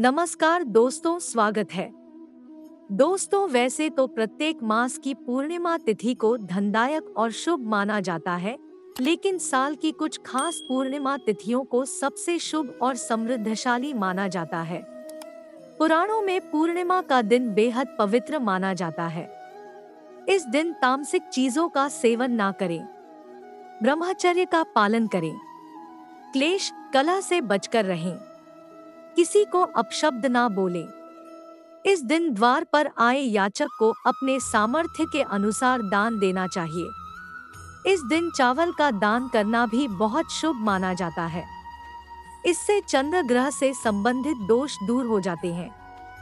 नमस्कार दोस्तों, स्वागत है। दोस्तों, वैसे तो प्रत्येक मास की पूर्णिमा तिथि को धनदायक और शुभ माना जाता है, लेकिन साल की कुछ खास पूर्णिमा तिथियों को सबसे शुभ और समृद्धशाली माना जाता है। पुराणों में पूर्णिमा का दिन बेहद पवित्र माना जाता है। इस दिन तामसिक चीजों का सेवन ना करें, ब्रह्मचर्य का पालन करें, क्लेश कलह से बचकर रहें, किसी को अपशब्द ना बोलें। इस दिन द्वार पर आए याचक को अपने सामर्थ्य के अनुसार दान देना चाहिए। इस दिन चावल का दान करना भी बहुत शुभ माना जाता है। इससे चंद्र ग्रह से संबंधित दोष दूर हो जाते हैं।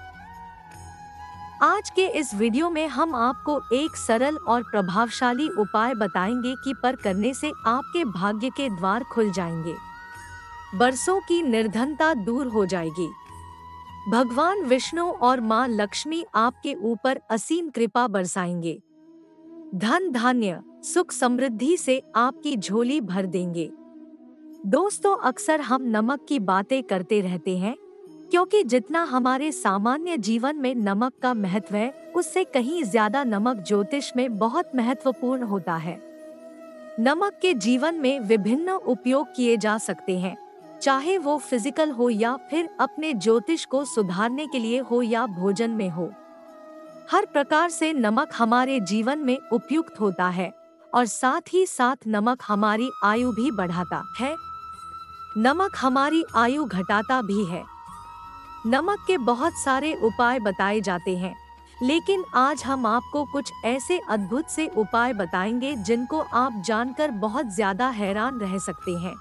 आज के इस वीडियो में हम आपको एक सरल और प्रभावशाली उपाय बताएंगे कि पर करने से आपके भाग्य के द्वार खुल जाएंगे, बरसों की निर्धनता दूर हो जाएगी, भगवान विष्णु और मां लक्ष्मी आपके ऊपर असीम कृपा बरसाएंगे, धन धान्य सुख समृद्धि से आपकी झोली भर देंगे। दोस्तों, अक्सर हम नमक की बातें करते रहते हैं, क्योंकि जितना हमारे सामान्य जीवन में नमक का महत्व है, उससे कहीं ज्यादा नमक ज्योतिष में बहुत महत्वपूर्ण होता है। नमक के जीवन में विभिन्न उपयोग किए जा सकते हैं, चाहे वो फिजिकल हो या फिर अपने ज्योतिष को सुधारने के लिए हो या भोजन में हो। हर प्रकार से नमक हमारे जीवन में उपयुक्त होता है और साथ ही साथ नमक हमारी आयु भी बढ़ाता है। नमक हमारी आयु घटाता भी है। नमक के बहुत सारे उपाय बताए जाते हैं, लेकिन आज हम आपको कुछ ऐसे अद्भुत से उपाय बताएंगे जिनको आप जानकर बहुत ज्यादा हैरान रह सकते हैं।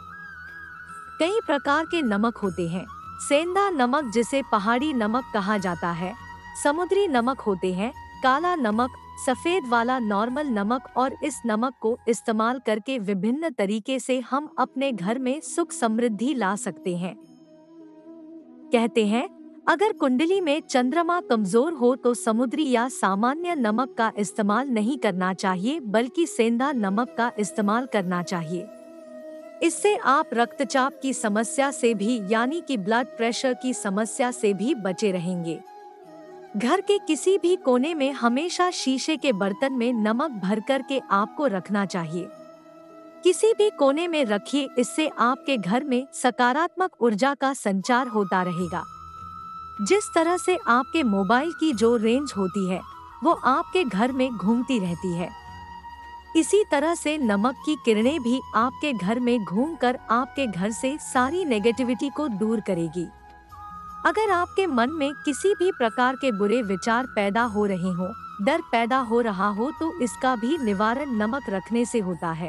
कई प्रकार के नमक होते हैं। सेंधा नमक, जिसे पहाड़ी नमक कहा जाता है, समुद्री नमक होते हैं, काला नमक, सफेद वाला नॉर्मल नमक, और इस नमक को इस्तेमाल करके विभिन्न तरीके से हम अपने घर में सुख समृद्धि ला सकते हैं। कहते हैं, अगर कुंडली में चंद्रमा कमजोर हो तो समुद्री या सामान्य नमक का इस्तेमाल नहीं करना चाहिए, बल्कि सेंधा नमक का इस्तेमाल करना चाहिए। इससे आप रक्तचाप की समस्या से भी, यानी कि ब्लड प्रेशर की समस्या से भी बचे रहेंगे। घर के किसी भी कोने में हमेशा शीशे के बर्तन में नमक भर कर के आपको रखना चाहिए। किसी भी कोने में रखिए, इससे आपके घर में सकारात्मक ऊर्जा का संचार होता रहेगा। जिस तरह से आपके मोबाइल की जो रेंज होती है, वो आपके घर में घूमती रहती है, इसी तरह से नमक की किरणें भी आपके घर में घूमकर आपके घर से सारी नेगेटिविटी को दूर करेगी। अगर आपके मन में किसी भी प्रकार के बुरे विचार पैदा हो रहे हो, डर पैदा हो रहा हो, तो इसका भी निवारण नमक रखने से होता है।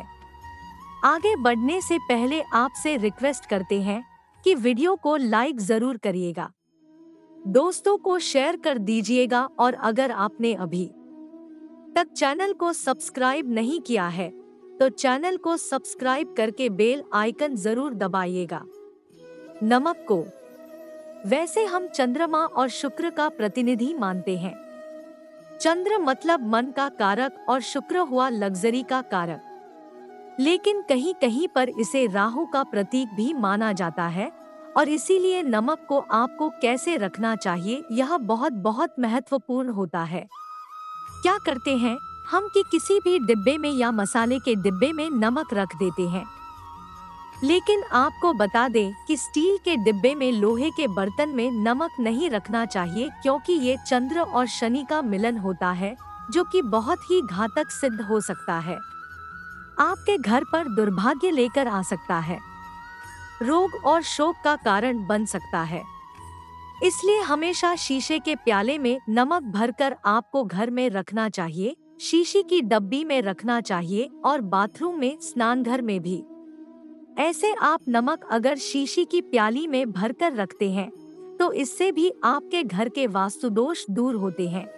आगे बढ़ने से पहले आपसे रिक्वेस्ट करते हैं कि वीडियो को लाइक जरूर करिएगा, दोस्तों को शेयर कर दीजिएगा, और अगर आपने अभी तक चैनल को सब्सक्राइब नहीं किया है तो चैनल को सब्सक्राइब करके बेल आइकन जरूर दबाइएगा। नमक को वैसे हम चंद्रमा और शुक्र का प्रतिनिधि मानते हैं। चंद्र मतलब मन का कारक और शुक्र हुआ लग्जरी का कारक, लेकिन कहीं कहीं पर इसे राहु का प्रतीक भी माना जाता है, और इसीलिए नमक को आपको कैसे रखना चाहिए यह बहुत बहुत महत्वपूर्ण होता है। क्या करते हैं हम कि किसी भी डिब्बे में या मसाले के डिब्बे में नमक रख देते हैं, लेकिन आपको बता दें कि स्टील के डिब्बे में, लोहे के बर्तन में नमक नहीं रखना चाहिए, क्योंकि ये चंद्र और शनि का मिलन होता है, जो कि बहुत ही घातक सिद्ध हो सकता है। आपके घर पर दुर्भाग्य लेकर आ सकता है, रोग और शोक का कारण बन सकता है। इसलिए हमेशा शीशे के प्याले में नमक भरकर आपको घर में रखना चाहिए, शीशे की डब्बी में रखना चाहिए, और बाथरूम में, स्नानघर में भी। ऐसे आप नमक अगर शीशे की प्याली में भरकर रखते हैं तो इससे भी आपके घर के वास्तु दोष दूर होते हैं,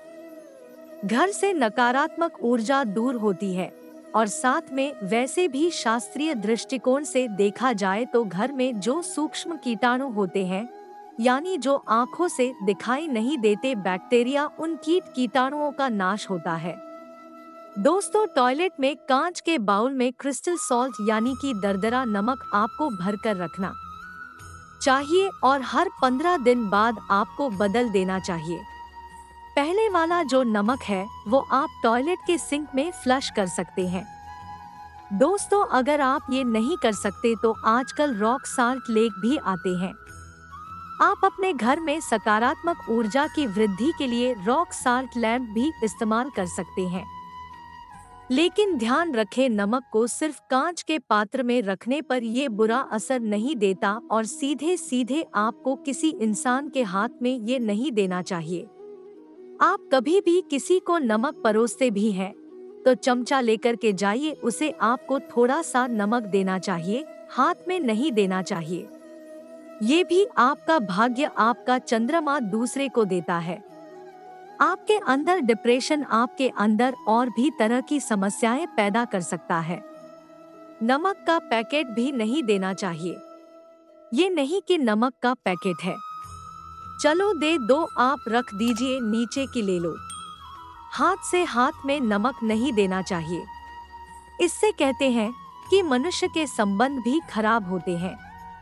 घर से नकारात्मक ऊर्जा दूर होती है, और साथ में वैसे भी शास्त्रीय दृष्टिकोण से देखा जाए तो घर में जो सूक्ष्म कीटाणु होते हैं, यानी जो आँखों से दिखाई नहीं देते बैक्टीरिया, उन कीटाणुओं का नाश होता है। दोस्तों, टॉयलेट में कांच के बाउल में क्रिस्टल सॉल्ट यानी कि दरदरा नमक आपको भरकर रखना। चाहिए और हर 15 दिन बाद आपको बदल देना चाहिए। पहले वाला जो नमक है वो आप टॉयलेट के सिंक में फ्लश कर सकते हैं। दोस्तों, अगर आप ये नहीं कर सकते तो आजकल रॉक साल्ट लेक भी आते हैं। आप अपने घर में सकारात्मक ऊर्जा की वृद्धि के लिए रॉक साल्ट लैंप भी इस्तेमाल कर सकते हैं। लेकिन ध्यान रखें, नमक को सिर्फ कांच के पात्र में रखने पर ये बुरा असर नहीं देता और सीधे सीधे आपको किसी इंसान के हाथ में ये नहीं देना चाहिए। आप कभी भी किसी को नमक परोसते भी हैं तो चमचा लेकर के जाइए, उसे आपको थोड़ा सा नमक देना चाहिए, हाथ में नहीं देना चाहिए। ये भी आपका भाग्य, आपका चंद्रमा दूसरे को देता है। आपके अंदर डिप्रेशन, आपके अंदर और भी तरह की समस्याएं पैदा कर सकता है। नमक का पैकेट भी नहीं देना चाहिए। ये नहीं कि नमक का पैकेट है, चलो दे दो, आप रख दीजिए, नीचे की ले लो। हाथ से हाथ में नमक नहीं देना चाहिए। इससे कहते हैं कि मनुष्य के संबंध भी खराब होते हैं।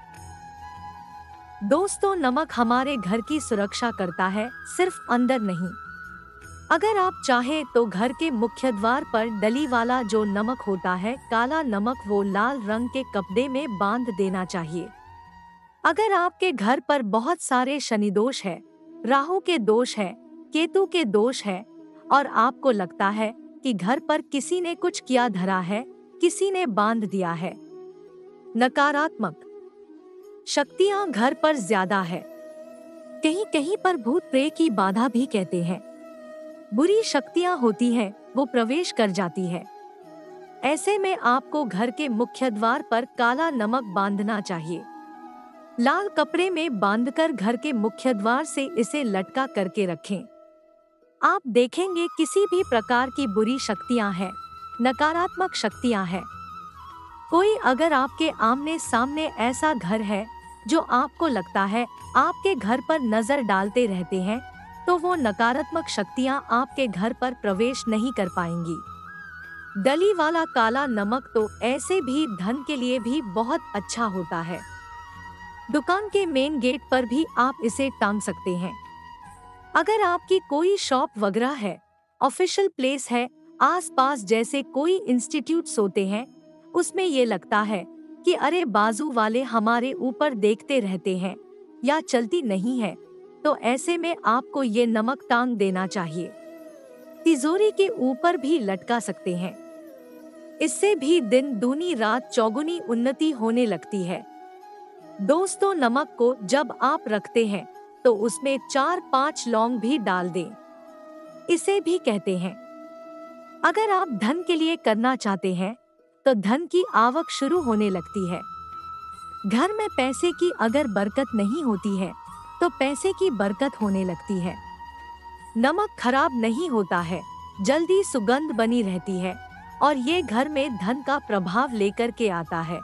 दोस्तों, नमक हमारे घर की सुरक्षा करता है, सिर्फ अंदर नहीं। अगर आप चाहें तो घर के मुख्य द्वार पर डली वाला जो नमक होता है, काला नमक, वो लाल रंग के कपड़े में बांध देना चाहिए। अगर आपके घर पर बहुत सारे शनि दोष है, राहु के दोष है, केतु के दोष है और आपको लगता है कि घर पर किसी ने कुछ किया धरा है, किसी ने बांध दिया है, नकारात्मक शक्तियां घर पर ज्यादा है, कहीं कहीं पर भूत प्रेत की बाधा भी कहते हैं, बुरी शक्तियां होती हैं, वो प्रवेश कर जाती है। ऐसे में आपको घर के मुख्य द्वार पर काला नमक बांधना चाहिए। लाल कपड़े में बांधकर घर के मुख्य द्वार से इसे लटका करके रखें। आप देखेंगे किसी भी प्रकार की बुरी शक्तियां हैं, नकारात्मक शक्तियां हैं। कोई अगर आपके आमने सामने ऐसा घर है जो आपको लगता है आपके घर पर नजर डालते रहते हैं, तो वो नकारात्मक शक्तियां आपके घर पर प्रवेश नहीं कर पाएंगी। डली वाला काला नमक तो ऐसे भी धन के लिए भी बहुत अच्छा होता है। दुकान के मेन गेट पर भी आप इसे टांग सकते हैं। अगर आपकी कोई शॉप वगैरह है, ऑफिशियल प्लेस है, आसपास जैसे कोई इंस्टीट्यूट्स होते हैं, उसमें ये लगता है कि अरे बाजू वाले हमारे ऊपर देखते रहते हैं या चलती नहीं है, तो ऐसे में आपको ये नमक टांग देना चाहिए। तिजोरी के ऊपर भी लटका सकते हैं। इससे भी दिन दूनी रात चौगुनी उन्नति होने लगती है। दोस्तों, नमक को जब आप रखते हैं तो उसमें 4-5 लौंग भी डाल दें। इसे भी कहते हैं, अगर आप धन के लिए करना चाहते हैं तो धन की आवक शुरू होने लगती है। घर में पैसे की अगर बरकत नहीं होती है तो पैसे की बरकत होने लगती है। नमक खराब नहीं होता है, जल्दी सुगंध बनी रहती है और ये घर में धन का प्रभाव लेकर के आता है।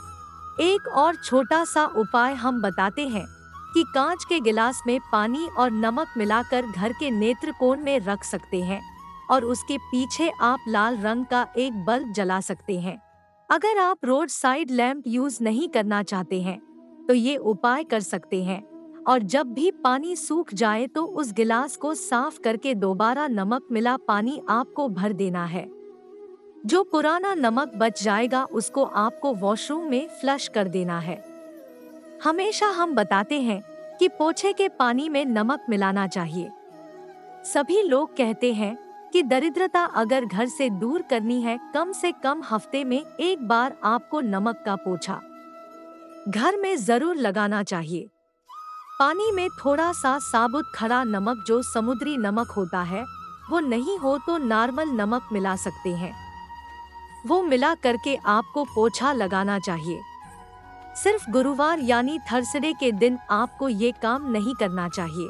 एक और छोटा सा उपाय हम बताते हैं कि कांच के गिलास में पानी और नमक मिलाकर घर के नेत्र कोण में रख सकते हैं और उसके पीछे आप लाल रंग का एक बल्ब जला सकते हैं। अगर आप रोड साइड लैंप यूज नहीं करना चाहते हैं तो ये उपाय कर सकते हैं और जब भी पानी सूख जाए तो उस गिलास को साफ करके दोबारा नमक मिला पानी आपको भर देना है। जो पुराना नमक बच जाएगा उसको आपको वॉशरूम में फ्लश कर देना है। हमेशा हम बताते हैं कि पोछे के पानी में नमक मिलाना चाहिए। सभी लोग कहते हैं कि दरिद्रता अगर घर से दूर करनी है, कम से कम हफ्ते में एक बार आपको नमक का पोछा घर में जरूर लगाना चाहिए। पानी में थोड़ा सा साबुत खड़ा नमक जो समुद्री नमक होता है, वो नहीं हो तो नॉर्मल नमक मिला सकते हैं। वो मिला करके आपको पोछा लगाना चाहिए। सिर्फ गुरुवार यानी थर्सडे के दिन आपको ये काम नहीं करना चाहिए,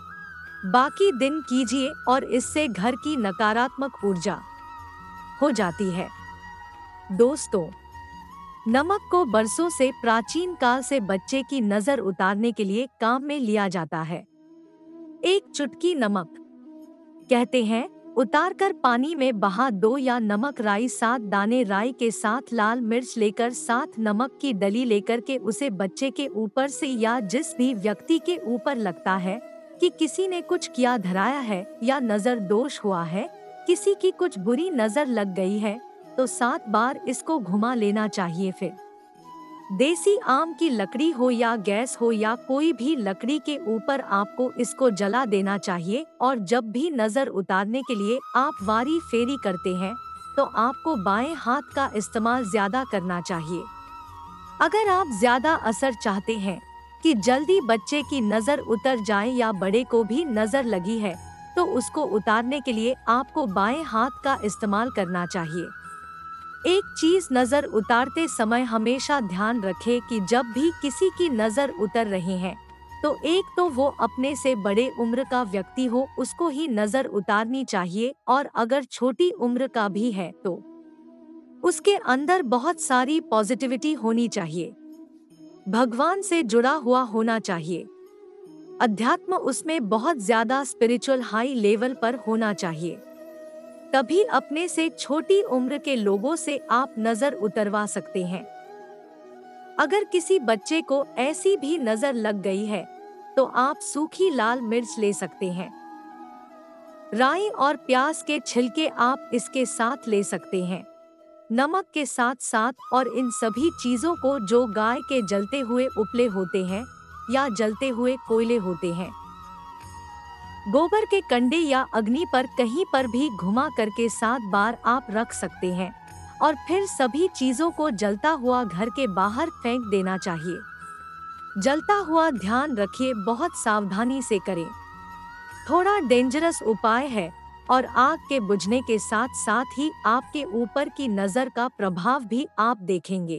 बाकी दिन कीजिए और इससे घर की नकारात्मक ऊर्जा हो जाती है। दोस्तों, नमक को बरसों से प्राचीन काल से बच्चे की नजर उतारने के लिए काम में लिया जाता है। एक चुटकी नमक, कहते हैं उतारकर पानी में बहा दो या नमक राई 7 दाने राई के साथ लाल मिर्च लेकर 7 नमक की डली लेकर के उसे बच्चे के ऊपर से या जिस भी व्यक्ति के ऊपर लगता है कि किसी ने कुछ किया धराया है या नजर दोष हुआ है, किसी की कुछ बुरी नजर लग गई है, तो 7 बार इसको घुमा लेना चाहिए। फिर देसी आम की लकड़ी हो या गैस हो या कोई भी लकड़ी के ऊपर आपको इसको जला देना चाहिए। और जब भी नजर उतारने के लिए आप वारी फेरी करते हैं तो आपको बाएं हाथ का इस्तेमाल ज्यादा करना चाहिए। अगर आप ज्यादा असर चाहते हैं कि जल्दी बच्चे की नजर उतर जाए या बड़े को भी नजर लगी है, तो उसको उतारने के लिए आपको बाएं हाथ का इस्तेमाल करना चाहिए। एक चीज नजर उतारते समय हमेशा ध्यान रखें कि जब भी किसी की नजर उतर रही है तो एक तो वो अपने से बड़े उम्र का व्यक्ति हो, उसको ही नजर उतारनी चाहिए, और अगर छोटी उम्र का भी है तो उसके अंदर बहुत सारी पॉजिटिविटी होनी चाहिए, भगवान से जुड़ा हुआ होना चाहिए, अध्यात्म उसमें बहुत ज्यादा स्पिरिचुअल हाई लेवल पर होना चाहिए। तभी अपने से छोटी उम्र के लोगों से आप नजर उतरवा सकते हैं। अगर किसी बच्चे को ऐसी भी नजर लग गई है तो आप सूखी लाल मिर्च ले सकते हैं, राई और प्याज के छिलके आप इसके साथ ले सकते हैं, नमक के साथ साथ, और इन सभी चीजों को जो गाय के जलते हुए उपले होते हैं या जलते हुए कोयले होते हैं, गोबर के कंडे या अग्नि पर कहीं पर भी घुमा करके 7 बार आप रख सकते हैं और फिर सभी चीजों को जलता हुआ घर के बाहर फेंक देना चाहिए। जलता हुआ ध्यान रखिए, बहुत सावधानी से करें। थोड़ा डेंजरस उपाय है और आग के बुझने के साथ साथ ही आपके ऊपर की नजर का प्रभाव भी आप देखेंगे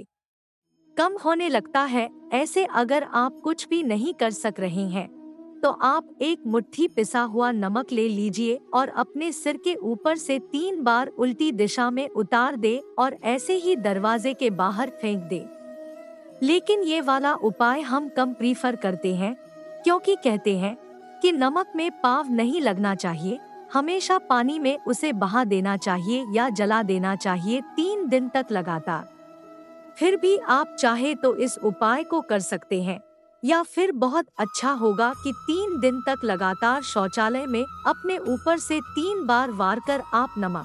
कम होने लगता है। ऐसे अगर आप कुछ भी नहीं कर सक रहे हैं तो आप एक मुट्ठी पिसा हुआ नमक ले लीजिए और अपने सिर के ऊपर से 3 बार उल्टी दिशा में उतार दे और ऐसे ही दरवाजे के बाहर फेंक दे। लेकिन ये वाला उपाय हम कम प्रीफर करते हैं, क्योंकि कहते हैं कि नमक में पाव नहीं लगना चाहिए, हमेशा पानी में उसे बहा देना चाहिए या जला देना चाहिए 3 दिन तक लगातार। फिर भी आप चाहे तो इस उपाय को कर सकते हैं, या फिर बहुत अच्छा होगा कि 3 दिन तक लगातार शौचालय में अपने ऊपर से 3 बार वार कर आप नमक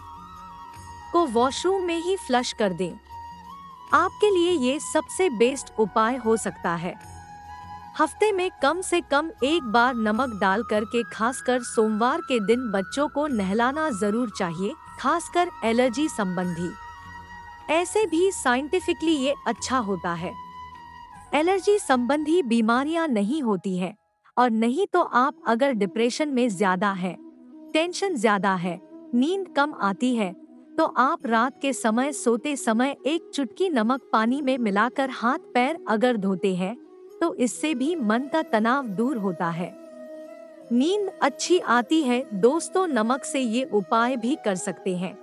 को वॉशरूम में ही फ्लश कर दें। आपके लिए ये सबसे बेस्ट उपाय हो सकता है। हफ्ते में कम से कम 1 बार नमक डाल करके खासकर सोमवार के दिन बच्चों को नहलाना जरूर चाहिए, खासकर एलर्जी संबंधी। ऐसे भी साइंटिफिकली ये अच्छा होता है। एलर्जी संबंधी बीमारियां नहीं होती है, और नहीं तो आप अगर डिप्रेशन में ज्यादा है, टेंशन ज्यादा है, नींद कम आती है, तो आप रात के समय सोते समय एक चुटकी नमक पानी में मिलाकर हाथ पैर अगर धोते हैं तो इससे भी मन का तनाव दूर होता है, नींद अच्छी आती है। दोस्तों, नमक से ये उपाय भी कर सकते हैं।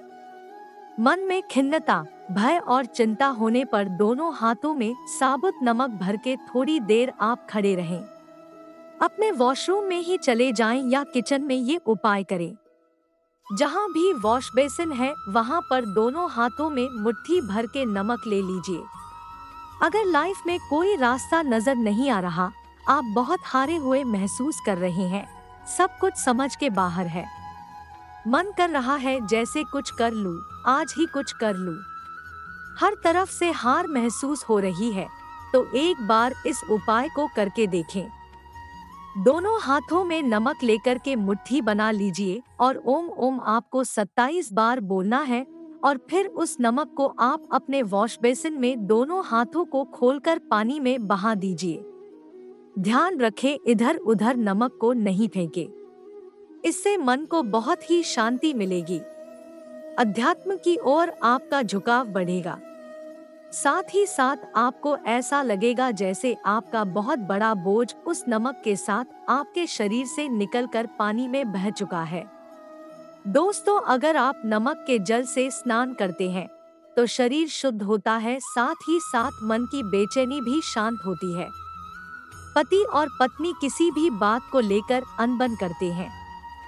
मन में खिन्नता, भय और चिंता होने पर दोनों हाथों में साबुत नमक भर के थोड़ी देर आप खड़े रहें। अपने वॉशरूम में ही चले जाएं या किचन में ये उपाय करें। जहां भी वॉश बेसिन है वहां पर दोनों हाथों में मुट्ठी भर के नमक ले लीजिए। अगर लाइफ में कोई रास्ता नजर नहीं आ रहा, आप बहुत हारे हुए महसूस कर रहे हैं, सब कुछ समझ के बाहर है, मन कर रहा है जैसे कुछ कर लूं, आज ही कुछ कर लूं, हर तरफ से हार महसूस हो रही है, तो एक बार इस उपाय को करके देखें। दोनों हाथों में नमक लेकर के मुट्ठी बना लीजिए और ओम ओम आपको 27 बार बोलना है, और फिर उस नमक को आप अपने वॉश बेसिन में दोनों हाथों को खोलकर पानी में बहा दीजिए। ध्यान रखें, इधर उधर नमक को नहीं फेंके, इससे मन को बहुत ही शांति मिलेगी, अध्यात्म की ओर आपका झुकाव बढ़ेगा। साथ ही साथ आपको ऐसा लगेगा जैसे आपका बहुत बड़ा बोझ उस नमक के साथ आपके शरीर से निकलकर पानी में बह चुका है। दोस्तों, अगर आप नमक के जल से स्नान करते हैं तो शरीर शुद्ध होता है, साथ ही साथ मन की बेचैनी भी शांत होती है। पति और पत्नी किसी भी बात को लेकर अनबन करते हैं,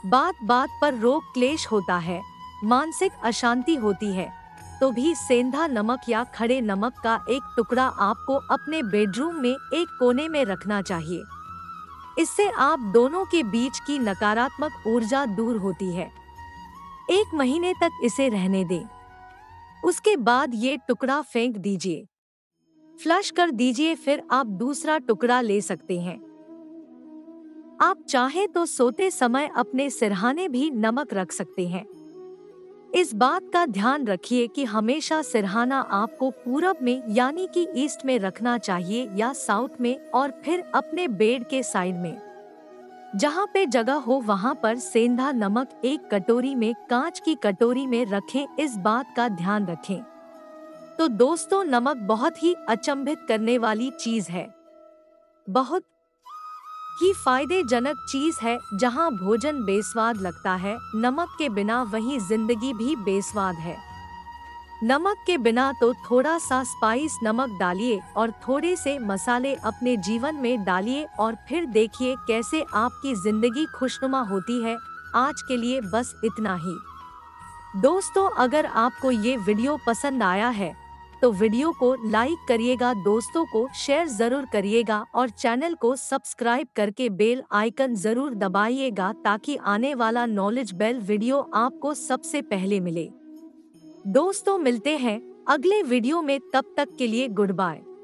बात बात पर रोक क्लेश होता है, मानसिक अशांति होती है, तो भी सेंधा नमक या खड़े नमक का एक टुकड़ा आपको अपने बेडरूम में एक कोने में रखना चाहिए। इससे आप दोनों के बीच की नकारात्मक ऊर्जा दूर होती है। 1 महीने तक इसे रहने दें। उसके बाद ये टुकड़ा फेंक दीजिए, फ्लश कर दीजिए, फिर आप दूसरा टुकड़ा ले सकते हैं। आप चाहे तो सोते समय अपने सिरहाने भी नमक रख सकते हैं। इस बात का ध्यान रखिए कि हमेशा सिरहाना आपको पूरब में यानी कि ईस्ट में रखना चाहिए या साउथ में, और फिर अपने बेड के साइड में जहाँ पे जगह हो वहाँ पर सेंधा नमक एक कटोरी में, कांच की कटोरी में रखें। इस बात का ध्यान रखें। तो दोस्तों, नमक बहुत ही अचंभित करने वाली चीज है, बहुत ही फायदेजनक चीज है। जहाँ भोजन बेस्वाद लगता है, नमक के बिना वहीं जिंदगी भी बेस्वाद है। नमक के बिना तो थोड़ा सा स्पाइस नमक डालिए और थोड़े से मसाले अपने जीवन में डालिए और फिर देखिए कैसे आपकी जिंदगी खुशनुमा होती है। आज के लिए बस इतना ही। दोस्तों, अगर आपको ये वीडियो पसंद आया है तो वीडियो को लाइक करिएगा, दोस्तों को शेयर जरूर करिएगा और चैनल को सब्सक्राइब करके बेल आइकन जरूर दबाइएगा ताकि आने वाला नॉलेज बेल वीडियो आपको सबसे पहले मिले। दोस्तों, मिलते हैं अगले वीडियो में, तब तक के लिए गुड बाय।